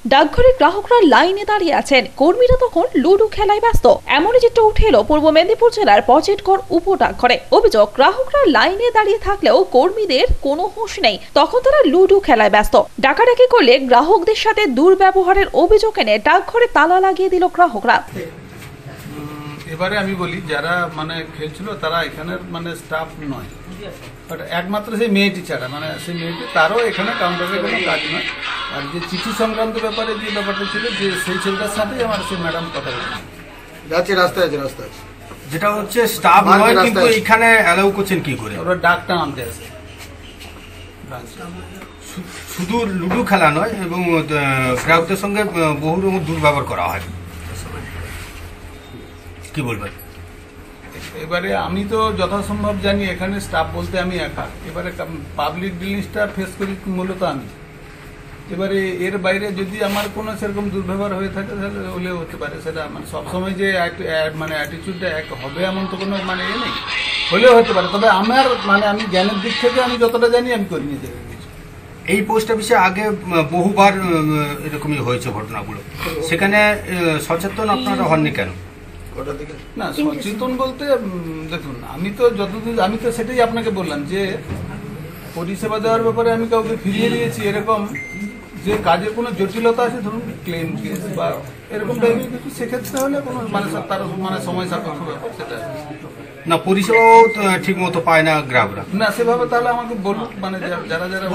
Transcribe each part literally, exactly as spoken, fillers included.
ডাকঘরে গ্রাহকরা লাইনে দাঁড়িয়ে আছেন, কর্মীরা তখন লুডো খেলায় ব্যস্ত। এমনই চিত্র উঠে এলো পূর্ব মেদিনীপুর জেলার পচেটগড় উপ ডাকঘরে। অভিযোগ, গ্রাহকরা লাইনে দাঁড়িয়ে থাকলেও কর্মীদের কোনো হুঁশ নেই, তখন তারা লুডো খেলায় ব্যস্ত। ডাকাডাকি করলে গ্রাহকদের সাথে দুর্ব্যবহারের অভিযোগ এনে ডাকঘরে তালা লাগিয়ে দিল গ্রাহকরা। এবারে আমি বলি, যারা মানে খেলছিল তারা এখানের মানে স্টাফ নয়, বাট একমাত্র সেই মেয়েটি ছাড়া, মানে সেই মেয়েটি তারও এখানে কাউন্টারে কোনো কাজ নয়। আর যে চিঠি সংক্রান্ত ব্যাপারে যে ব্যাপারটা ছিল, যে সেই ছেলেটার সাথেই আমার সেই ম্যাডাম কথা বলছে যাচ্ছে রাস্তায় আছে রাস্তায় যেটা হচ্ছে স্টাফ নয়, কিন্তু এখানে অ্যালাউ করছেন কি করে? ওরা ডাকটা নামতে আসে, শুধু লুডো খেলা নয় এবং গ্রাহকদের সঙ্গে বহু রকম দুর্ব্যবহার করা হয়, কি বলবেন? এবারে আমি তো যথাসম্ভব জানি এখানে স্টাফ বলতে আমি একা, এবারে পাবলিক ডিলিংসটা ফেস করি মূলত আমি। এবারে এর বাইরে যদি আমার কোনো সেরকম দুর্ব্যবহার হয়ে থাকে তাহলে হলেও হতে পারে, সেটা মানে সবসময় যে মানে অ্যাটিচিউডটা এক হবে এমন তো কোনো মানে এ নেই, হলেও হতে পারে। তবে আমার মানে আমি জ্ঞানের দিক থেকে আমি যতটা জানি আমি করি নিজে। এই পোস্ট অফিসে আগে বহুবার এরকমই হয়েছে ঘটনাগুলো, সেখানে সচেতন আপনারা হননি কেন? না, সচেতন বলতে দেখুন, আমি তো যতদূর আমি তো সেটাই আপনাকে বললাম যে পরিষেবা দেওয়ার ব্যাপারে আমি কাউকে ফিরিয়ে দিয়েছি, এরকম যে কাজের কোনো জটিলতা আছে, ধরুন ক্লেম কেস বা এরকম টাইপের কিছু, সেক্ষেত্রে হলে কোনো মানে তার মানে সময় সাপেক্ষ ব্যাপার, সেটা না পরিষেবাও ঠিক মতো পায় না গ্রাহকরা, না সেভাবে। তাহলে আমাকে বলুন, মানে যারা যারা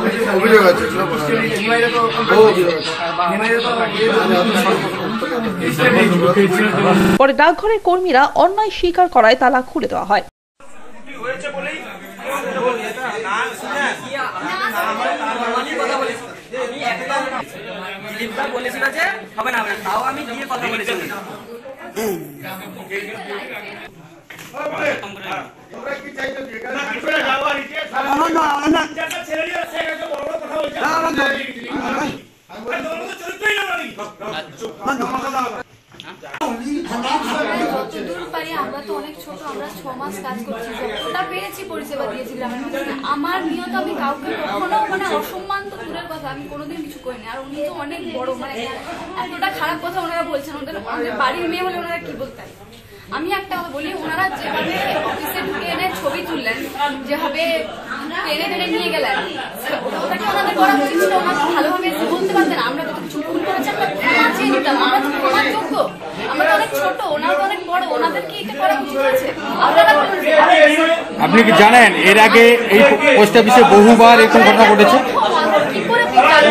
পরে ডাকঘরের কর্মীরা অন্যায় স্বীকার করায় তালা খুলে দেওয়া হয়। বলেছিল যে হবে না, তাও আমি গিয়ে কথা বলেছি। আমরা তো অনেক ছোট, আমরা ছ মাস কাজ করছি, যতটা পেরেছি পরিষেবা দিয়েছিলাম। আমার নিয়ত আমি কাউকে কখনো মানে অসম্মান তো দূরের কথা, আমি কোনোদিন কিছু করিনি। আর উনি তো অনেক বড়, মানে এতটা খারাপ কথা ওনারা বলছেন, ওদের আমাদের বাড়ির মেয়ে হলে ওনারা কি বলতেন। আমি একটা কথা বলি, ওনারা যেভাবে অফিসে ঢুকে এনে ছবি তুললেন, যেভাবে টেনে টেনে নিয়ে গেলেন, ওটাকে ওনাদের করা উচিত ছিল। ওনারা ভালোভাবে এসে বলতে পারতেন আমরা তো কিছু ভুল করেছি, আমরা ক্ষমা চেয়ে নিতাম, আমরা তো ক্ষমার যোগ্য, আমরা তো অনেক ছোট, ওনারা তো অনেক বড়, ওনাদের কি এটা করা উচিত আছে? আপনি কি জানেন এর আগে এই পোস্ট অফিসে বহুবার এরকম ঘটনা ঘটেছে? কি করে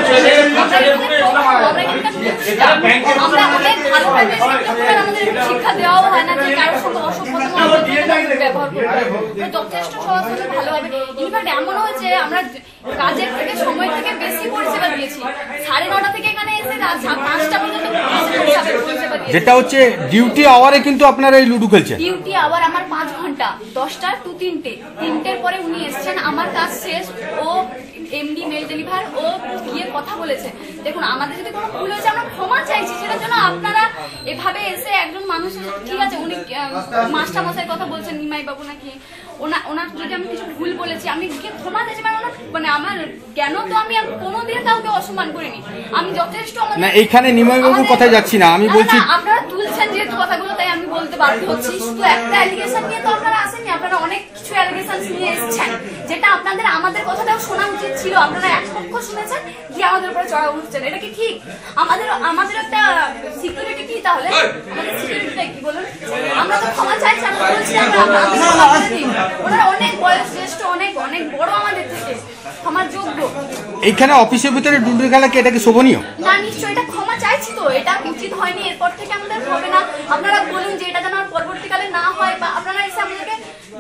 আমরা অনেক ভালোভাবে শিক্ষা দেওয়াও হয় না যে কারোর সঙ্গে অসভ্যতা ব্যবহার করবো, যথেষ্ট সবার সঙ্গে ভালোভাবে। ইনফ্যাক্ট এমন হয়েছে আমরা কাজের থেকে সময় থেকে বেশি পরিষেবা দিয়েছি, সাড়ে নটা থেকে এখানে এসে পাঁচটা পর্যন্ত পরিষেবা দিয়েছি। যেটা হচ্ছে ডিউটি আওয়ারে কিন্তু আপনারা এই লুডো খেলছেন। ডিউটি আওয়ার আমার পাঁচ ঘন্টা, দশটা টু তিনটে, তিনটের পরে উনি এসছেন, আমার কাজ শেষ, ও এমডি মেল ডেলিভার, ও গিয়ে কথা বলেছে। দেখুন, আমাদের যদি কোনো ভুল হয়েছে আমরা ক্ষমা চাইছি, সেটার জন্য আপনারা এভাবে এসে একজন মানুষ, ঠিক আছে উনি মাস্টার মশাইয়ের কথা বলছেন, নিমাই বাবু নাকি, ওনা ওনার যদি আমি কিছু ভুল বলেছি আমি গিয়ে ক্ষমা চাইছি, মানে ওনার মানে আমার জ্ঞান তো আমি কোনোদিন কাউকে অসম্মান করিনি, আমি যথেষ্ট। না এইখানে নিমাই বাবুর কথাই যাচ্ছি না, আমি বলছি আপনারা তুলছেন যেহেতু কথাগুলো, তাই আমি বলতে বাধ্য হচ্ছি। শুধু একটা অ্যালিগেশন নিয়ে তো আপনারা আসেননি, আপনারা অনেক কিছু অ্যালিগেশন নিয়ে এসেছেন, যেটা আপনাদের আমাদের কথাটাও শোনা উচিত ছিল। আপনারা এক পক্ষ শুনেছেন, গিয়ে আমাদের উপরে চড়া উঠছেন, এটা কি ঠিক? আমাদের আমাদের একটা সিকিউরিটি কি তাহলে? আমাদের সিকিউরিটিটা কি বলুন? আমরা তো ক্ষমা চাইছি, আমরা বলছি আমরা ওনারা অনেক বয়স জ্যেষ্ঠ, অনেক অনেক বড় আমাদের থেকে, ক্ষমার যোগ্য। এইখানে অফিসের ভিতরে ডুডু খেলা কি এটা কি শোভনীয়? না, নিশ্চয়ই এটা ক্ষমা চাইছি, তো এটা উচিত হয়নি, এরপর থেকে আমাদের হবে না। আপনারা বলুন যে এটা যেন পরবর্তীকালে না হয়, বা আপনারা এসে আমাদেরকে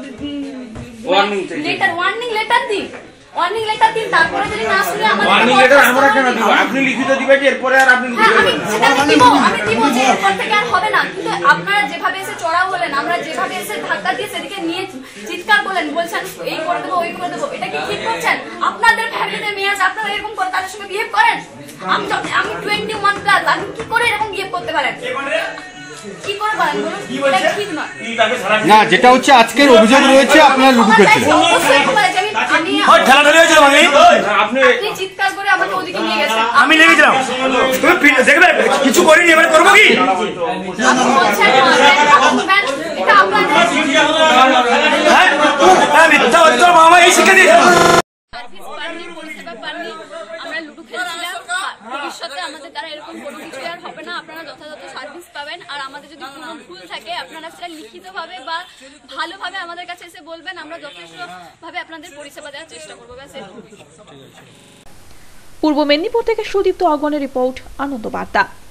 লেটার ওয়ার্নিং লেটার দিন, ওয়ার্নিং লেটার দিন, তারপরে যদি না শুনে আমাদের ওয়ার্নিং লেটার আমরা কেন দিব? আপনি লিখিত দিবেন যে এরপরে আর আপনি দিবেন, আমি দিব, আমি দিব যে এরপর থেকে আর হবে না। কিন্তু আপনারা যেভাবে এসে চড়াও হলেন, আমরা যেভাবে এসে ধাক্কা দিয়ে সেদিকে নিয়ে চিৎকার করলেন, বলছেন এই করে দেবো ওই করে দেবো, এটা কি ঠিক করছেন? আপনাদের ফ্যামিলিতে মেয়ে আছে, আপনারা এরকম করে তাদের সঙ্গে বিহেভ করেন? আমি আমি টোয়েন্টি ওয়ান প্লাস, আপনি কি করে এরকম বিহেভ করতে পারেন? কি করে পারেন বলুন? এটা ঠিক নয়। না, যেটা হচ্ছে আজকের অভিযোগ রয়েছে আপনার লুডু খেলছিলেন। অবশ্যই একটু বলে যে আমি- আমি ঠেলাঠেলি হয়েছিল মানে আপনি আপনি চিৎকার করে আমাকে ওদিকে নিয়ে গেছেন। আমি লেগেছিলাম তুমি ফি- দেখবে কিছু করিনি এবারে করবো কি আপনি বলছেন না, এটা আপনাদের হ্যাঁ হ্যাঁ মিথ্যা হচ্ছে মামা এই শিক্ষা দিয়েছে সার্ভিস পাননি, পরিষেবা পাননি। আমরা লুডো খেলছিলাম। ভবিষ্যতে আমাদের দ্বারা এরকম কোনো কিছু আর হবে না। আপনারা যথাযথ সার্ভিস পাবেন। আর আমাদের যদি কোনো ভুল থাকে আপনারা সেটা লিখিতভাবে বা ভালোভাবে আমাদের কাছে এসে বলবেন। আমরা যথেষ্টভাবে আপনাদের পরিষেবা দেওয়ার চেষ্টা করবো। ব্যাস এটুকুই। পূর্ব মেদিনীপুর থেকে সুদীপ্ত আগমনের রিপোর্ট, আনন্দ বার্তা।